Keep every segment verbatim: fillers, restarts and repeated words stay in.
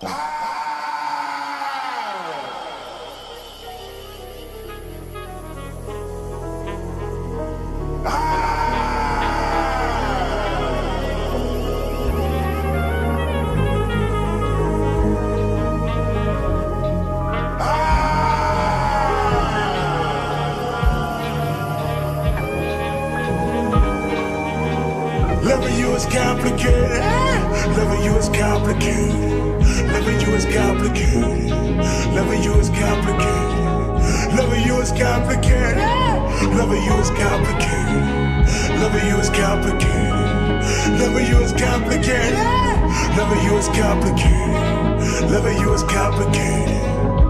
Loving you is complicated. Loving you is complicated. Loving you is complicated. Loving you is complicated. Loving you is complicated. Loving you is complicated. Loving you is complicated. Loving you is complicated. Loving you is complicated. Loving you is complicated.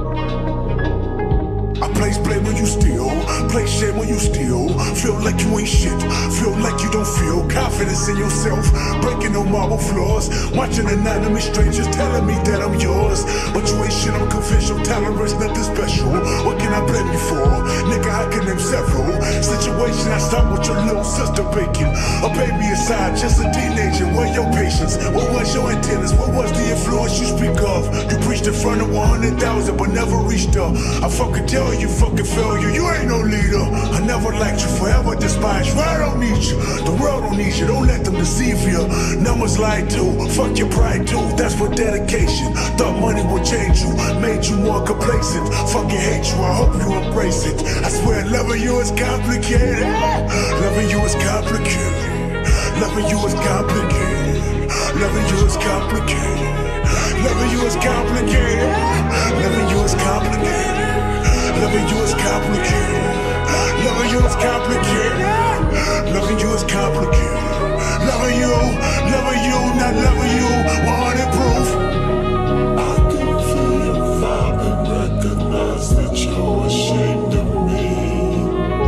I place blame when you steal, place shame when you steal. Feel like you ain't shit, feel like you don't feel confidence in yourself. Breaking no marble floors, watching anonymous strangers telling me that I'm yours. But you ain't shit, I'm convinced your tolerance nothing special. What can I blame you for? Nigga, I can name several situations I stopped with your little sister baking. A baby aside, just a teenager, where your patience? What was your antennas? What was the influence you speak of? You preached in front of one hundred thousand but never reached her. I fucking tell you, fucking failure, you ain't no leader. I never liked you, forever despised you. I don't need you, the world don't need you. Don't let them deceive you. Numbers lie too, fuck your pride too. That's what dedication. Thought money would change you, made you more complacent. Fucking hate you, I hope you embrace it. I swear loving you is complicated. Loving you is complicated. Loving you is complicated. Loving you is complicated. Loving you is complicated. Loving you is complicated. Loving you is complicated. Loving you is complicated. Loving you is complicated. Loving you, loving you, not loving you. one hundred proof. I can feel your vibe and recognize that you're ashamed of me.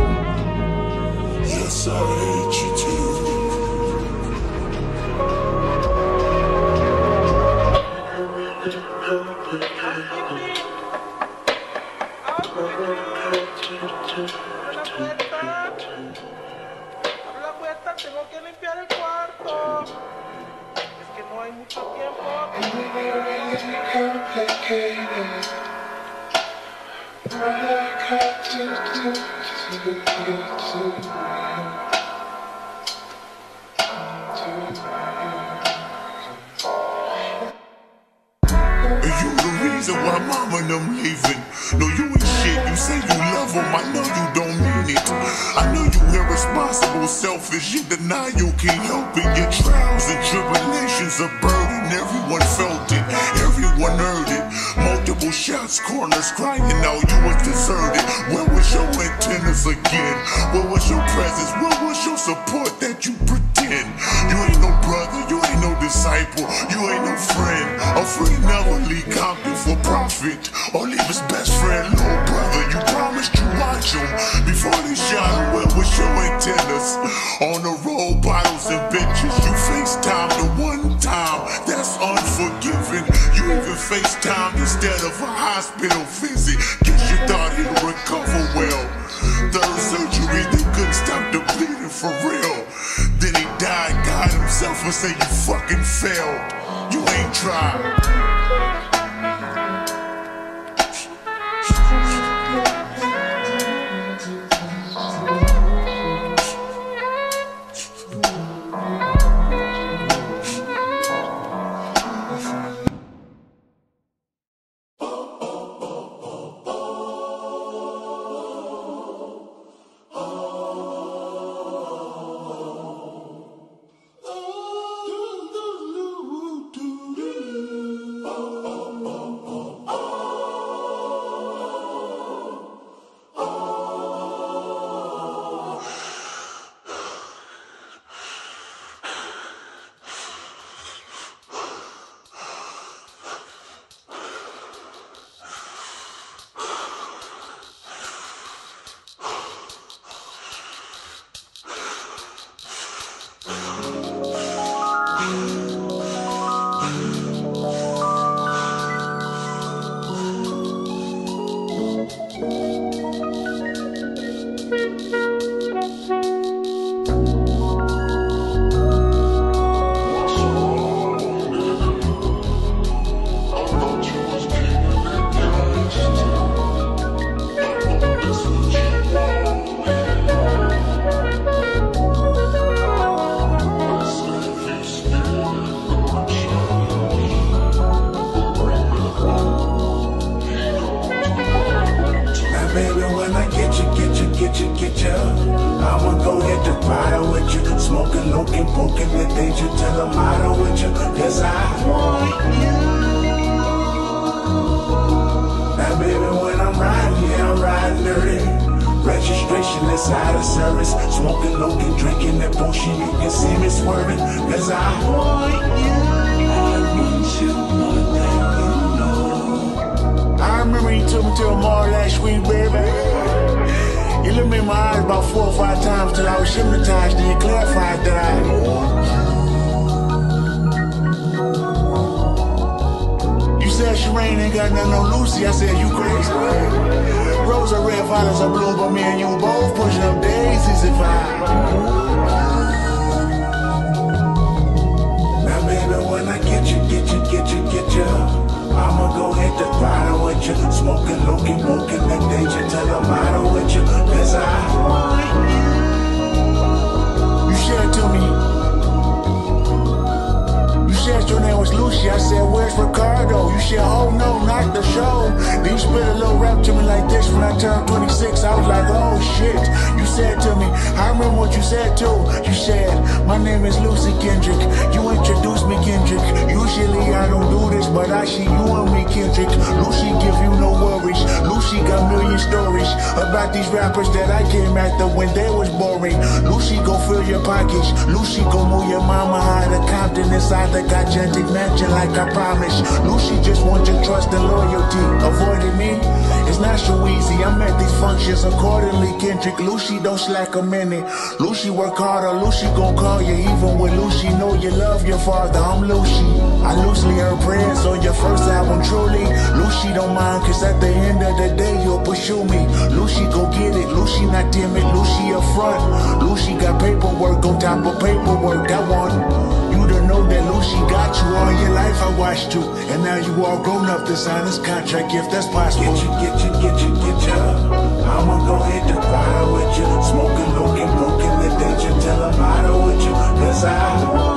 Yes, I hate you too. Tengo que limpiar el cuarto. Es que no hay mucho tiempo. You the reason why mama and them leaving. No, you ain't shit. You say you love them, I know you don't mean it. I know you irresponsible, selfish, you deny you can't help it. Your trials and tribulations are burden. Everyone felt it, everyone heard it. Multiple shots, corners crying out you was deserted. Where was your antennas again? Where was your presence? Where was your support that you pretend? You ain't no brother, you ain't no disciple, you ain't no friend. A friend never leave Compton for profit or leave his best friend, little brother. You promised you watch him before they shot him. Where was your antennas? On the road, bottles and bitches. You FaceTime the one time, that's unforgiving. You even FaceTime instead of a hospital visit. Guess you thought he'd recover well. Third surgery, they couldn't stop the bleeding for real. Then he died, got himself and say you fucking failed. You ain't tried. Oh Smoking, looking, poking the danger till I'm out with you. Cause I want you. Now baby, when I'm riding, yeah, I'm riding dirty. Registration inside of service. Smoking, looking, drinking that bullshit. You can see me swerving. Cause I want you. I want you more than you know. I remember you took me to a mall last week, baby. You looked me in my eyes about four or five times till I was hypnotized, and you clarified that I want you. You said Sherane ain't got nothing on Lucy. I said, you crazy? Rose are red, violets are blue, but me and you both pushing up daisies if I. Now baby, when I get you, get you, get you, get you, I'ma go hit the bottom with you. Smoking, looking, smoking that danger till I'm out with you. Cause I want you. You said to me, you said your name was Lucy. I said, where's Ricardo? You said, oh no, not the show. Then you spit a little rap to me like this. When I turned twenty-six, I was like, oh shit. You said to me, I remember what you said too. You said, my name is Lucy Kendrick. You introduced me, Kendrick. Usually I don't do this, but I see you and me, Kendrick. Lucy give you no worries. Lucy got million stories about these rappers that I came after when they was boring. Lucy gon' fill your pockets. Lucy gon' move your mama out of Compton inside the gigantic mansion like I promised. Lucy just wants your trust and loyalty. Avoiding me, it's not so easy. I'm at these functions accordingly, Kendrick. Lucy don't slack a minute. Lucy work harder. Lucy gon' call you even when Lucy know you love your father. I'm Lucy. I loosely heard prayers on your first album, truly. Lucy don't mind, cause at the end of the day you'll pursue me. Lucy go get it. Lucy not timid. Lucy up front. Lucy got paperwork on top of paperwork. I want you to know that Lucy got you all your life. I watched you, and now you all grown up to sign this contract if that's possible. Get you, get you, get you, get you. I'ma go hit the fire with you. Smoking, looking, broken the danger till I'm out with you. Cause I